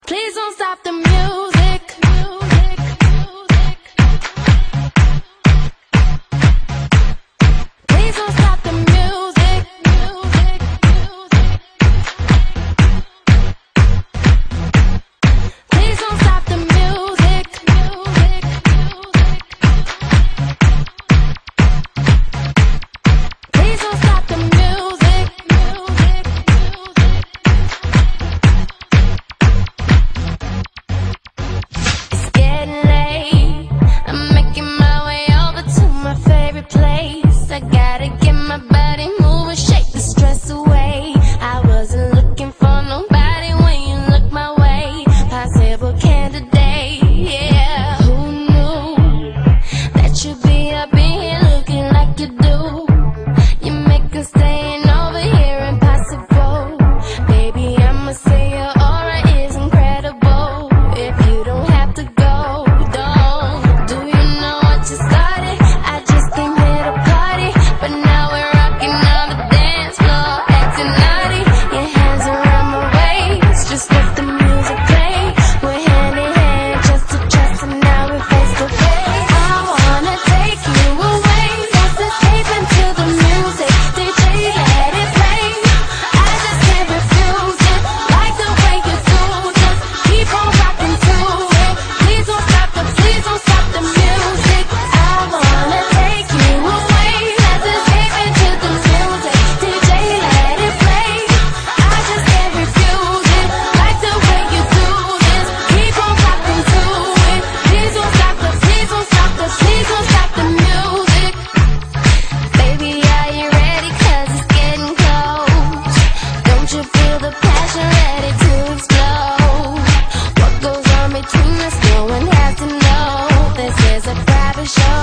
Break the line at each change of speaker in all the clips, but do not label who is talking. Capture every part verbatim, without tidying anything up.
Please don't stop the music. Please don't stop the music. Please don't stop the music. Please don't stop the music. It's getting late. I'm making my way over to my favorite place. I gotta get my body moving, shake the stress away. I wasn't looking for nobody when you look my way. Possible candidate, yeah. Who knew that you'd be up in here looking like you do? You make us staying over here impossible. Baby, I'ma say your aura is incredible. If you don't have to go, don't. Do you know what you started? I just came here to party, but now we're rocking on the dance floor, acting naughty. Your hands around my waist, just let the music play. We're hand in hand, just to trust, and now we're face to face. I wanna take you away, let's escape into the music. D J, let it play. I just can't refuse it, like the way you do. Just keep on rocking to it. Please don't stop the, please don't stop the music. I wanna take you away, let's escape into the music. D J, let it play. I just can't refuse it, like the way you do this. Keep on rocking to it. Please don't stop the, please don't stop the, please don't stop the music. Baby, are you ready? 'Cause it's getting close. Don't you feel the passion ready to explode? What goes on between us, no one has to know. This is a private show.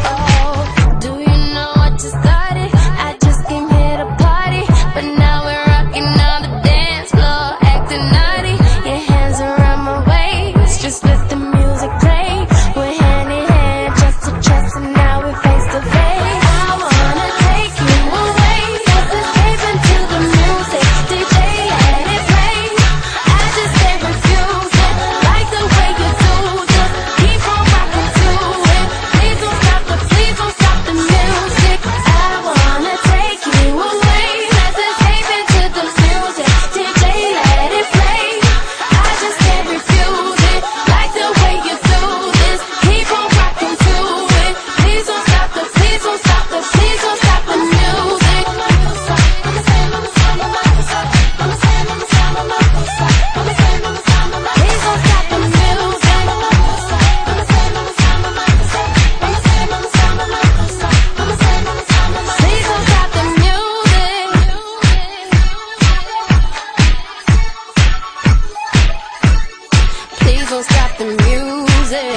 Do you know what you started? I just came here to party, but now we're rocking on the dance floor, acting naughty. Your hands around my waist, just let the music play. We're hand in hand, just to trust, and now we're face to face. I wanna take you away, let's escape into the music. D J, let it play. I just can't refuse it, like the way you do. Just keep on rocking to it. Please don't stop the, please don't stop the music. I wanna take you away, let's escape into the music. D J, let it play. I just can't refuse it, like the way you do this. Keep on rocking to it. Please don't stop the, please don't stop the, please don't stop the music. Please don't stop the music. Please don't stop the music.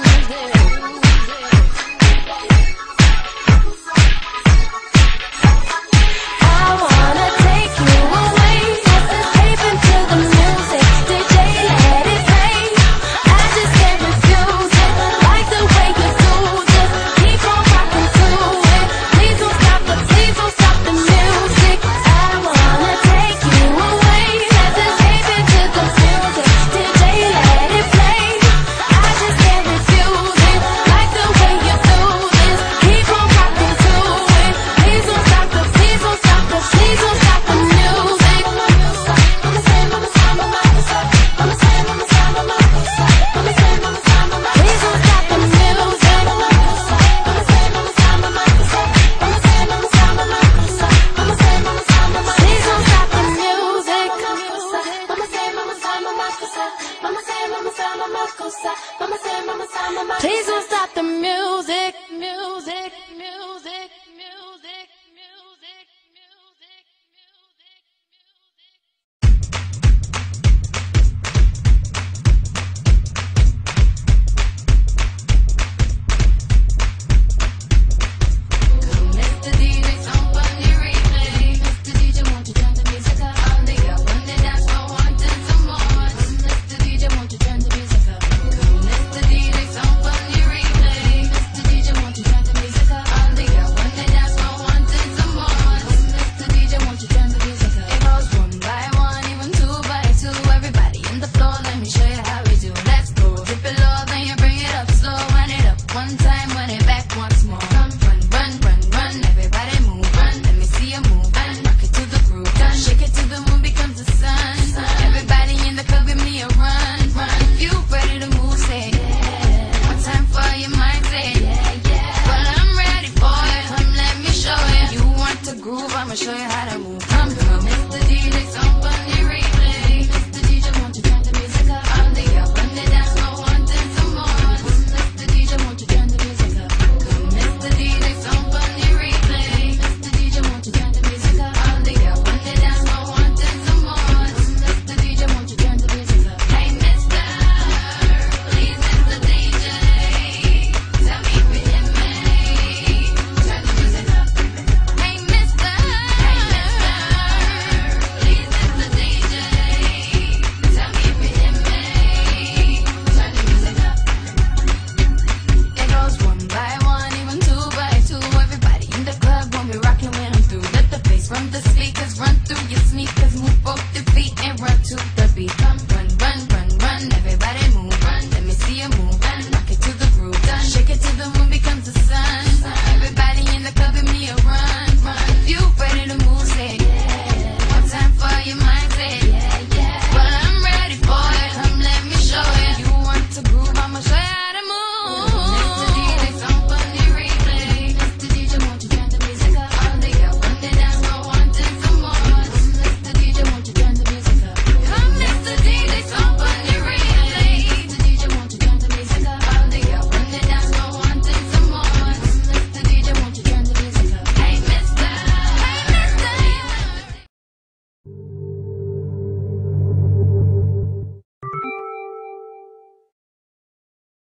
I wanna take you away, let's escape into the music. D J, let it play. I just can't refuse it, like the way you do. Just keep on rocking to it. Please don't stop the, please don't stop the music. I wanna take you away, let's escape into the music. D J, let it play. I just can't refuse it, like the way you do this. Keep on rocking to it. Please don't stop the, please don't stop the, please don't stop the music. Mama say, mama say, mama say, mama say, mama say, mama say, mama say, mama say, mama say. Please don't stop the music. Mama say, mama say, mama say, mama say, mama say, mama say, mama say, mama say, mama say. Please don't stop the music. Mama say, mama say, mama say, mama say, mama say, mama say, mama say, mama say, mama say. Please don't stop the music. Music, music, music, music, music, music. Mister D J, someone you replay. Mister D J, won't you turn the music up? On the up, when they dance, I wanted some more. Mister D J, won't you turn the music up? Mister D J, someone you replay. Mister D J, won't you turn the music up? On the up, when they dance, I wanted some more. Mister D J, won't you turn the music up? It goes one by one, even two by two. Everybody in the floor, let me show move. Come, come, Mister D J, somebody replay. Mister D J, won't you turn the music up? All the up and the dance, no wanting some more. Mister D J, won't you turn the music up? Come, Mister D J, somebody replay. Mister D J, won't you turn the music up? All the up and the dance, no wanting some more. Mister D J, won't you turn the music up? Hey, Mister, please, Mister D J, tell me if you hear me. Turn the music up. Hey, Mister, hey, Mister, please, Mister D J, tell me if you hear me. Turn the music up. It goes one by one, even two by two. Everybody in the club when we rockin' when I'm through. Let the bass from the speakers run